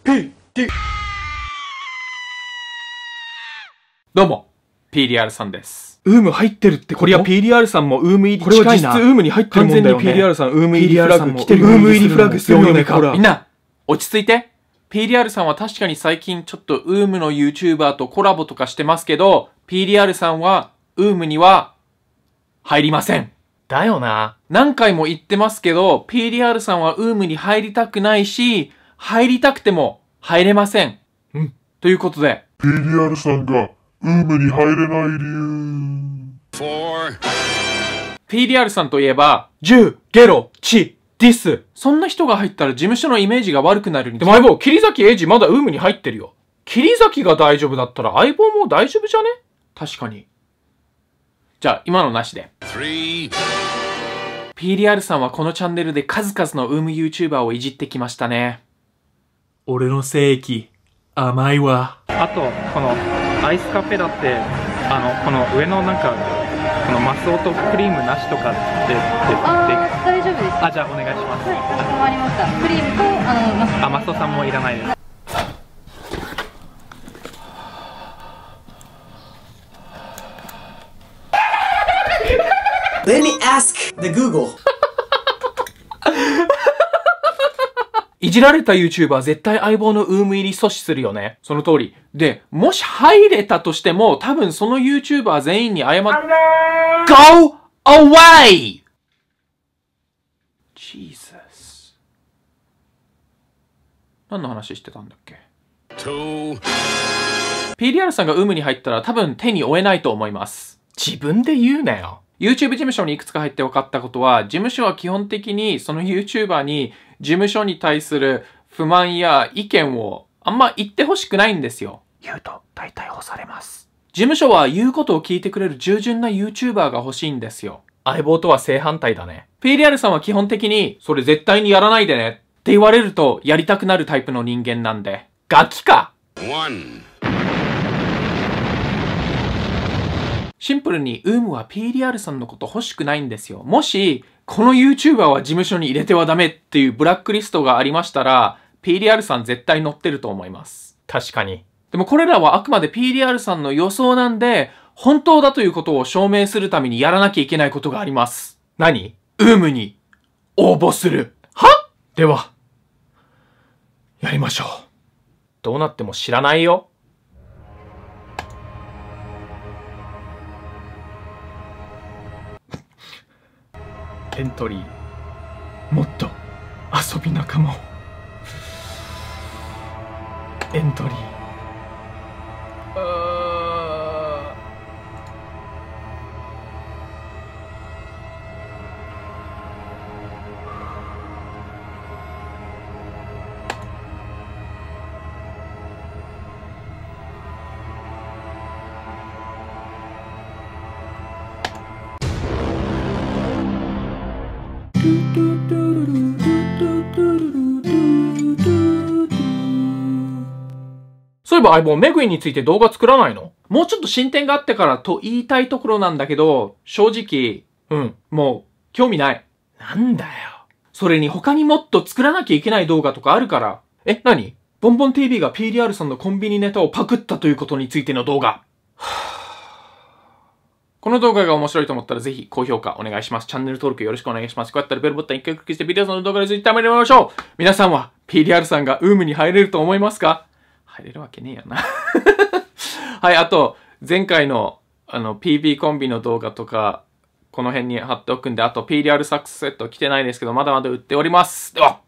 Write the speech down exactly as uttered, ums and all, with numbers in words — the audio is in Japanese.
ピー、どうも、ピーディーアール さんです。 ウーム入ってるってこと？ これは ピーディーアール さんもウーム入り近いな。 これは実質ウームに入ってるもんだよね。 完全に ピーディーアール さんウーム入りフラグ来てるよ。 ウーム入りフラグするよね、ほら。 みんな、落ち着いて。ピーディーアール さんは確かに最近ちょっとウームの YouTuber とコラボとかしてますけど、ピーディーアール さんはウームには入りません。 だよな。 何回も言ってますけど、ピーディーアール さんはウームに入りたくないし、入りたくても入れません。 うん。 ということで、 ピーディーアール さんがウームに入れない理由。 ピーディーアール さんといえば、 じゅう、ゲロ、チ、ディス。 そんな人が入ったら事務所のイメージが悪くなるに。 でも相棒、桐崎英二まだウームに入ってるよ。桐崎が大丈夫だったら相棒も大丈夫じゃね？ 確かに。じゃあ、今のなしで。ピーディーアール さんはこのチャンネルで数々のウーム YouTuber をいじってきましたね。 俺の正規、甘いわ。 あと、このアイスカフェラテ、あの、この上のなんか、このマスオとクリームなしとかって、 あー、大丈夫です。 あ、じゃあお願いします。 はい、かしこまりました。クリームと、あの、マスあ、マスオさんもいらないです。 Let me ask the Google. いじられた YouTuber は絶対相棒のウーム入り阻止するよね。その通り。で、もし入れたとしても、多分その YouTuber 全員に謝っ、Go away! Jesus. 何の話してたんだっけ？ ピーディーアール さんがウームに入ったら多分手に負えないと思います。 自分で言うなよ。 YouTube 事務所にいくつか入って分かったことは、事務所は基本的にその YouTuber に事務所に対する不満や意見をあんま言ってほしくないんですよ。 言うと大体干されます。 事務所は言うことを聞いてくれる従順な YouTuber が欲しいんですよ。 相棒とは正反対だね。 ピーディーアール さんは基本的に、それ絶対にやらないでねって言われるとやりたくなるタイプの人間なんで。ガキか！シンプルに、ウームは ピーディーアール さんのこと欲しくないんですよ。もし、この YouTuber は事務所に入れてはダメっていうブラックリストがありましたら、ピーディーアール さん絶対載ってると思います。 確かに。 でもこれらはあくまで ピーディーアール さんの予想なんで、本当だということを証明するためにやらなきゃいけないことがあります。 何？ ウームに応募する。 は？では、やりましょう。どうなっても知らないよ。エントリー。もっと遊び仲間を。エントリー。あそういえば相棒、メグインについて動画作らないの？ もうちょっと進展があってからと言いたいところなんだけど、正直、 うん、 もう興味ない。 なんだよ。 それに他にもっと作らなきゃいけない動画とかあるから。 え、何？ ボンボン ティーブイ が ピーディーアール さんのコンビニネタをパクったということについての動画。この動画が面白いと思ったらぜひ高評価お願いします。チャンネル登録よろしくお願いします。こうやったらベルボタン一回クリックしてビデオの動画について食べてみましょう。皆さんは ピーディーアール さんがウームに入れると思いますか？入れるわけねえよな。はい、あと、前回のあの ピービー コンビの動画とか、この辺に貼っておくんで、あと ピーディーアール サックスセット来てないですけど、まだまだ売っております。では